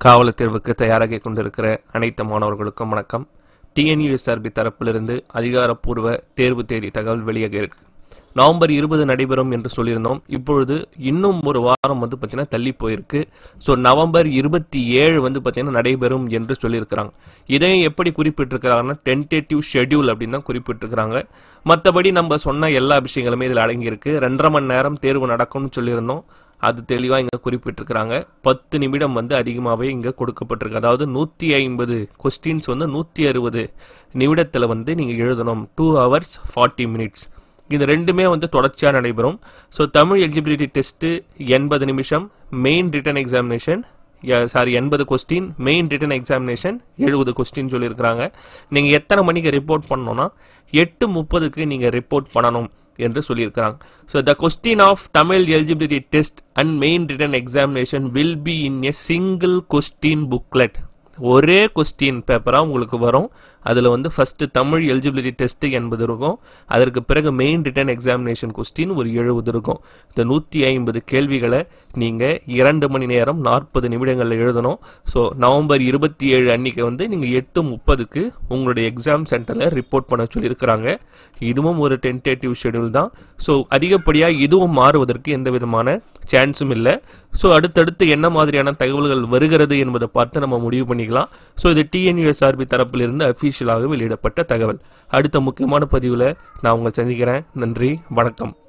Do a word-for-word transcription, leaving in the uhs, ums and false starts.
காவலர் தேர்வுக்கு தயாராகி கொண்டிருக்கிற அனைத்து மாணவர்களுக்கும் வணக்கம். T N U S R B தரப்பிலிருந்து அதிகாரப்பூர்வ தேர்வு தேதி தகவல் வெளியாக இருக்கு. நவம்பர் இருபது நடைபெறும் என்று சொல்லியிருந்தோம். இப்பொழுது இன்னும் ஒரு வாரம் வந்து பார்த்தீங்கன்னா தள்ளி போயிருக்கு. ஸோ நவம்பர் இருபத்தி ஏழு வந்து பார்த்தீங்கன்னா நடைபெறும் என்று சொல்லியிருக்கிறாங்க. இதையும் எப்படி குறிப்பிட்டிருக்கிறாங்கன்னா டென்டேட்டிவ் ஷெட்யூல் அப்படின்னு தான் குறிப்பிட்டிருக்கிறாங்க. மற்றபடி நம்ம சொன்ன எல்லா விஷயங்களுமே இதில் அடங்கியிருக்கு. ரெண்டரை மணி நேரம் தேர்வு நடக்கும்னு சொல்லியிருந்தோம். அது தெளிவாக இங்கே குறிப்பிட்டிருக்கிறாங்க. பத்து நிமிடம் வந்து அதிகமாகவே இங்கே கொடுக்கப்பட்டிருக்கு. அதாவது நூற்றி ஐம்பது கொஸ்டின்ஸ் வந்து நூற்றி அறுபது நிமிடத்தில் வந்து நீங்கள் எழுதணும். டூ ஹவர்ஸ் ஃபார்ட்டி மினிட்ஸ் இது ரெண்டுமே வந்து தொடர்ச்சியாக நடைபெறும். ஸோ தமிழ் எலிஜிபிலிட்டி டெஸ்ட்டு எண்பது நிமிஷம், மெயின் ரிட்டன் எக்ஸாமினேஷன் சாரி எண்பது கொஸ்டின், மெயின் ரிட்டன் எக்ஸாமினேஷன் எழுபது கொஸ்டின் சொல்லியிருக்கிறாங்க. நீங்கள் எத்தனை மணிக்கு ரிப்போர்ட் பண்ணணும்னா எட்டு முப்பதுக்கு நீங்கள் ரிப்போர்ட் பண்ணணும் என்று சொல்லியிருக்கிறாங்க. So the question of Tamil eligibility test and main written examination will be in a single question booklet. ஒரே கொஸ்டின் பேப்பராக உங்களுக்கு வரும். அதில் வந்து ஃபஸ்ட்டு தமிழ் எலிஜிபிலிட்டி டெஸ்ட்டு எண்பது இருக்கும். அதற்கு பிறகு மெயின் ரிட்டன் எக்ஸாமினேஷன் கொஸ்டின் ஒரு எழுபது இருக்கும். இந்த நூற்றி ஐம்பது கேள்விகளை நீங்கள் இரண்டு மணி நேரம் நாற்பது நிமிடங்களில் எழுதணும். ஸோ நவம்பர் இருபத்தி ஏழு அன்றைக்கி வந்து நீங்கள் எட்டு முப்பதுக்கு உங்களுடைய எக்ஸாம் சென்டரில் ரிப்போர்ட் பண்ண சொல்லியிருக்கிறாங்க. இதுவும் ஒரு டென்டேட்டிவ் ஷெடியூல் தான். ஸோ அதிகப்படியாக இதுவும் மாறுவதற்கு எந்த விதமான சான்ஸும் இல்லை. ஸோ அடுத்தடுத்து என்ன மாதிரியான தகவல்கள் வருகிறது என்பதை பார்த்து நம்ம முடிவு பண்ணிக்கலாம். ஸோ இது T N U S R B தரப்பிலிருந்து அஃபீஷியலாக வெளியிடப்பட்ட தகவல். அடுத்த முக்கியமான பதிவில் நான் உங்களை சந்திக்கிறேன். நன்றி, வணக்கம்.